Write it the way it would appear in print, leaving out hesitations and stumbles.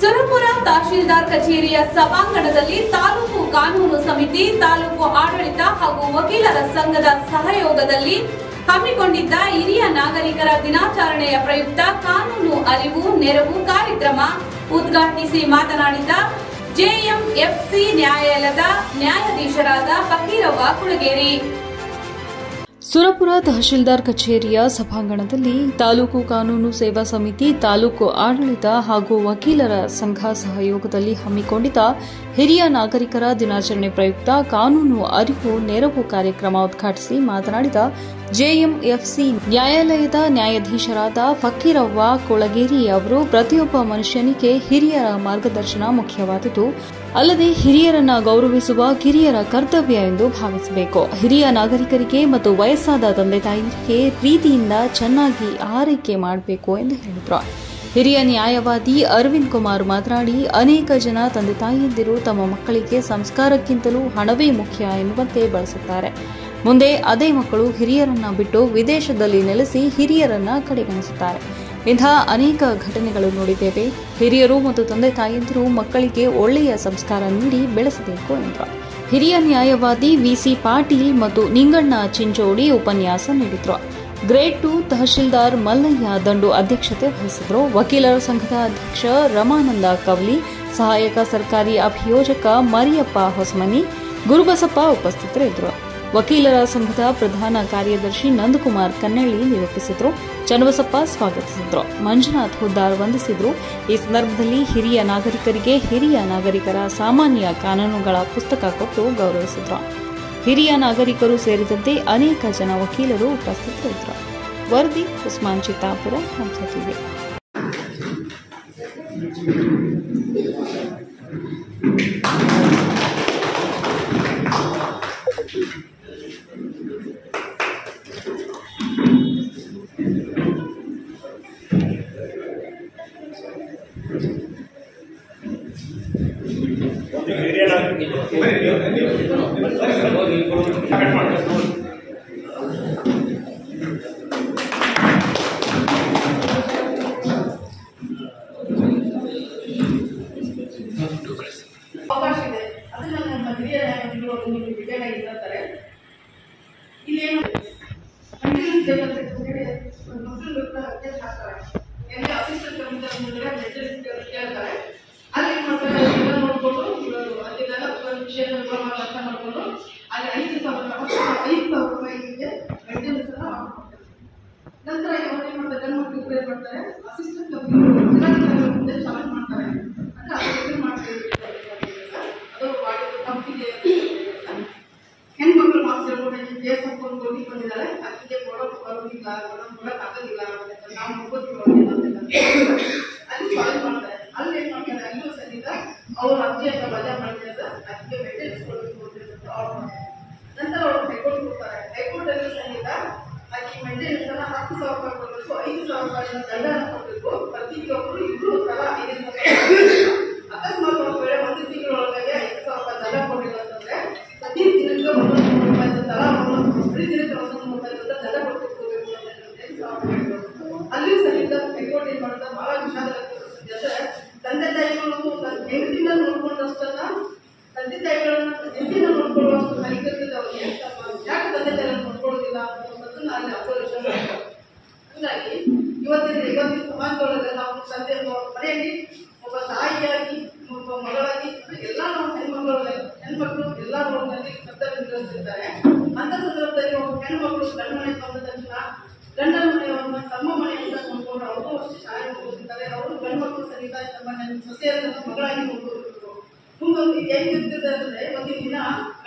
ಸುರಪುರ ತಹಶೀಲ್ದಾರ್ ಕಚೇರಿಯ ಸಭಾಂಗಣದಲ್ಲಿ ತಾಲೂಕು ಕಾನೂನು ಸಮಿತಿ, ತಾಲೂಕು ಆಡಳಿತ ಹಾಗೂ ವಕೀಲರ ಸಂಘದ ಸಹಯೋಗದಲ್ಲಿ ಹಮ್ಮಿಕೊಂಡಿದ್ದ ಹಿರಿಯ ನಾಗರಿಕರ ದಿನಾಚರಣೆಯ ಪ್ರಯುಕ್ತ ಕಾನೂನು ಅರಿವು ನೆರವು ಕಾರ್ಯಕ್ರಮ ಉದ್ಘಾಟಿಸಿ ಮಾತನಾಡಿದ ಜೆಎಂಎಫ್ಸಿ ನ್ಯಾಯಾಲಯದ ನ್ಯಾಯಾಧೀಶರಾದ ಫಕೀರವ್ವ ಕುಳಗೇರಿ. ಸುರಪುರ ತಹಶೀಲ್ದಾರ್ ಕಚೇರಿಯ ಸಭಾಂಗಣದಲ್ಲಿ ತಾಲೂಕು ಕಾನೂನು ಸೇವಾ ಸಮಿತಿ, ತಾಲೂಕು ಆಡಳಿತ ಹಾಗೂ ವಕೀಲರ ಸಂಘ ಸಹಯೋಗದಲ್ಲಿ ಹಮ್ಮಿಕೊಂಡಿದ್ದ ಹಿರಿಯ ನಾಗರಿಕರ ದಿನಾಚರಣೆ ಪ್ರಯುಕ್ತ ಕಾನೂನು ಅರಿವು ನೆರವು ಕಾರ್ಯಕ್ರಮ ಉದ್ಘಾಟಿಸಿ ಮಾತನಾಡಿದ ಜೆಎಂಎಫ್ಸಿ ನ್ಯಾಯಾಲಯದ ನ್ಯಾಯಾಧೀಶರಾದ ಫಕೀರವ್ವ ಕುಳಗೇರಿ ಅವರು, ಪ್ರತಿಯೊಬ್ಬ ಮನುಷ್ಯನಿಗೆ ಹಿರಿಯರ ಮಾರ್ಗದರ್ಶನ ಮುಖ್ಯವಾದುದು. ಅಲ್ಲದೆ ಹಿರಿಯರನ್ನ ಗೌರವಿಸುವ ಕಿರಿಯರ ಕರ್ತವ್ಯ ಎಂದು ಭಾವಿಸಬೇಕು. ಹಿರಿಯ ನಾಗರಿಕರಿಗೆ ಮತ್ತು ವಯಸ್ಸಾದ ತಂದೆ ತಾಯಿಯರಿಗೆ ಪ್ರೀತಿಯಿಂದ ಚೆನ್ನಾಗಿ ಆರೈಕೆ ಮಾಡಬೇಕು ಎಂದು ಹೇಳಿದರು. ಹಿರಿಯ ನ್ಯಾಯವಾದಿ ಅರವಿಂದ್ ಕುಮಾರ್ ಮಾತನಾಡಿ, ಅನೇಕ ಜನ ತಂದೆ ತಾಯಿಯಂದಿರು ತಮ್ಮ ಮಕ್ಕಳಿಗೆ ಸಂಸ್ಕಾರಕ್ಕಿಂತಲೂ ಹಣವೇ ಮುಖ್ಯ ಎನ್ನುವಂತೆ ಬಳಸುತ್ತಾರೆ. ಮುಂದೆ ಅದೇ ಮಕ್ಕಳು ಹಿರಿಯರನ್ನ ಬಿಟ್ಟು ವಿದೇಶದಲ್ಲಿ ನೆಲೆಸಿ ಹಿರಿಯರನ್ನ ಕಡೆಗಣಿಸುತ್ತಾರೆ. ಇಂತಹ ಅನೇಕ ಘಟನೆಗಳು ನೋಡಿದ್ದೇವೆ. ಹಿರಿಯರು ಮತ್ತು ತಂದೆ ತಾಯಿಯಂದಿರು ಮಕ್ಕಳಿಗೆ ಒಳ್ಳೆಯ ಸಂಸ್ಕಾರ ನೀಡಿ ಬೆಳೆಸಬೇಕು ಎಂದರು. ಹಿರಿಯ ನ್ಯಾಯವಾದಿ ವಿಸಿ ಪಾಟೀಲ್ ಮತ್ತು ನಿಂಗಣ್ಣ ಚಿಂಚೋಡಿ ಉಪನ್ಯಾಸ ನೀಡಿದರು. ಗ್ರೇಡ್ 2 ತಹಶೀಲ್ದಾರ್ ಮಲ್ಲಯ್ಯ ದಂಡು ಅಧ್ಯಕ್ಷತೆ ವಹಿಸಿದರು. ವಕೀಲರ ಸಂಘದ ಅಧ್ಯಕ್ಷ ರಮಾನಂದ ಕವಲಿ, ಸಹಾಯಕ ಸರ್ಕಾರಿ ಅಭಿಯೋಜಕ ಮರಿಯಪ್ಪ ಹೊಸಮನಿ, ಗುರುಬಸಪ್ಪ ಉಪಸ್ಥಿತರಿದ್ದರು. ವಕೀಲರ ಸಂಘದ ಪ್ರಧಾನ ಕಾರ್ಯದರ್ಶಿ ನಂದಕುಮಾರ್ ಕನ್ನಳ್ಳಿ ನಿರೂಪಿಸಿದರು. ಚನ್ನಬಸಪ್ಪ ಸ್ವಾಗತಿಸಿದರು. ಮಂಜುನಾಥ್ ಹುದ್ದಾರ್ ವಂದಿಸಿದರು. ಈ ಸಂದರ್ಭದಲ್ಲಿ ಹಿರಿಯ ನಾಗರಿಕರಿಗೆ ಹಿರಿಯ ನಾಗರಿಕರ ಸಾಮಾನ್ಯ ಕಾನೂನುಗಳ ಪುಸ್ತಕ ಕೊಟ್ಟು ಗೌರವಿಸಿದರು. ಹಿರಿಯ ನಾಗರಿಕರು ಸೇರಿದಂತೆ ಅನೇಕ ಜನ ವಕೀಲರು ಉಪಸ್ಥಿತರಿದ್ದರು. ವರದಿ ಉಸ್ಮಾನ್ ಚಿತ್ತಾಪುರ, ಹಂಸ ಟಿವಿ. ಅವಕಾಶ ಇದೆ. ಅದನ್ನ ನಮ್ಮ ಹಿರಿಯ ಬೇಕಾಗಿರ್ತಾರೆ. ಇಲ್ಲೇನು ಅಸಿಸ್ಟೆಂಟ್ ಕೇಳ್ತಾರೆ. ಅಲ್ಲಿ ನೋಡ್ಕೊಂಡು ಅದೆಲ್ಲ ವಿಷಯ ಅರ್ಥ ಮಾಡ್ಕೊಂಡು ಅಲ್ಲಿ 5,000 ರೂಪಾಯಿಗೆ ಮೇಂಟೆನೆನ್ಸ್ ನಂತರ ಅವ್ರು ಏನ್ ಮಾಡ್ತಾರೆ, ಗಂಡು ಮಕ್ಕಳು ಪ್ರೇರ್ ಮಾಡ್ತಾರೆ. ಅಸಿಸ್ಟೆಂಟ್ ಮುಂದೆ ಚಾಲೆಂಜ್ ಮಾಡ್ತಾರೆ. ಅಂದ್ರೆ ಅದು ಮಾಡ್ತಾರೆ. ಅದು ಕಂಪ್ನಿಗೆ ಹೆಣ್ಮಕ್ಳು ಮಾತ್ರ ಕೇಸ್ ಹಾಕೊಂಡು ಹೋಗಿ ಬಂದಿದ್ದಾರೆ. ಅದಕ್ಕೆ ಬರೋದಿಲ್ಲ, ಆಗೋದಿಲ್ಲ, ನಾವು ಹೋಗೋದಿಲ್ಲ ಅಲ್ಲಿ ಸಾಲ್ವ್ ಮಾಡ್ತಾರೆ. ಅಲ್ಲಿ ಏನ್ ಮಾಡ್ತಾರೆ, ಅಲ್ಲೂ ಸಹಿತ ಅವ್ರ ಅರ್ಜಿಯನ್ನ ವಜಾ ಮಾಡಿದ್ರೆ ಅದಕ್ಕೆ ಮೇಂಟೆನೆನ್ಸ್ ಕೊಡಬೇಕು ಅಂತ ಆರ್ಡರ್ ಮಾಡ್ತಾರೆ. ನಂತರ ಅವರು ಹೈಕೋರ್ಟ್ ಕೊಡ್ತಾರೆ. ಹೈಕೋರ್ಟ್ ಅಲ್ಲಿ ಸಹಿತ ಆಕೆ ಮೇಂಟೆನೆನ್ಸ್ ಅನ್ನ 10,000 ರೂಪಾಯಿ ಕೊಡಬೇಕು, 5,000 ರೂಪಾಯಿ ದಂಡನ ಕೊಡಬೇಕು. ಪ್ರತಿಯೊಬ್ಬರು ಇಬ್ರು ತಲಾ 5,000 ಅಕಸ್ಮಾತ್ ಒಂದು ವೇಳೆ ಒಂದು ತಿಂಗಳೊಳಗೆ 5,000 ರೂಪಾಯಿ ದಂಡ ಕೊಡಲಿಲ್ಲ ಅಂತಂದ್ರೆ ಪ್ರತಿ ದಿನಕ್ಕೆ 100 ರೂಪಾಯಿ ತಲಾ ಪ್ರತಿ ದಿನಕ್ಕೆ 100 ರೂಪಾಯಿ ದಂಡ ಕೊಡಬೇಕು ಅಲ್ಲಿಯೂ ಸಹಿತ ಹೈಕೋರ್ಟ್ ಏನ್ ಮಾಡ್ತಾರೆ, ಬಹಳ ವಿಷಾದ ವ್ಯಕ್ತಪಡಿಸಿದ್ರೆ ತಂದೆ ತಾಯಿಗಳು ಹೆಂಡತಿನ ನೋಡ್ಕೊಂಡಷ್ಟನ್ನ ತಂದೆ ತಾಯಿಗಳನ್ನ ಹೆಂಡತಿನ ನೋಡ್ಕೊಳ್ಳುವಷ್ಟು ಕಲಿಕತ್ತಿದ್ದ ಅವ್ರಿಗೆ ಯಾಕೆ ತಂದೆ ತಾಯಿಗಳನ್ನು ನೋಡ್ಕೊಳ್ಳೋದಿಲ್ಲ ಅನ್ನೋದನ್ನ ಅಲ್ಲಿ ಅಪೋಸಿಷನ್ ಮಾಡ್ತಾರೆ. ಹಂಗಾಗಿ ಇವತ್ತಿನ ಸಮಾಜದೊಳಗೆ ನಾವು ತಂದೆ ಮನೆಯಲ್ಲಿ ಒಬ್ಬ ತಾಯಿಯಾಗಿ, ಒಬ್ಬ ಮಗಳಾಗಿ ಎಲ್ಲ ನಾವು ಹೆಣ್ಮಕ್ಳು ಎಲ್ಲ ರೋಡ್ನಲ್ಲಿ ಕರ್ತವ್ಯ ನಿರ್ವಹಿಸಿರ್ತಾರೆ. ಅಂತ ಸಂದರ್ಭದಲ್ಲಿ ಒಬ್ಬ ಹೆಣ್ಮಕ್ಳು ಗಂಡ ಮನೆಗೆ ಬಂದ ತಕ್ಷಣ ಗಂಡನ ಮನೆಯವನ್ನ ತಮ್ಮ ಮನೆ ಅಂತ ನೋಡ್ಕೊಂಡು ಅವರು ಅಷ್ಟು ಶಾಲೆ ಹೋಗಿರ್ತಾರೆ. ಅವರು ಗಂಡು ಮಕ್ಕಳು ಸಹಿತ ತಮ್ಮ ಸೊಸೆಯರನ್ನ ಮಗಳಾಗಿ ನೋಡ್ಕೋಬೇಕು. ಮುಂದೊಂದು ಹೆಂಗಿರ್ತದೆ ಅಂದ್ರೆ ಒಂದಿನ ದಿನ